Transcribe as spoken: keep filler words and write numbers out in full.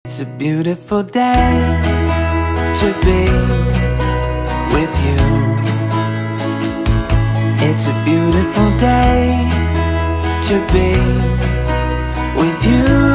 It's a beautiful day to be with you. It's a beautiful day to be with you.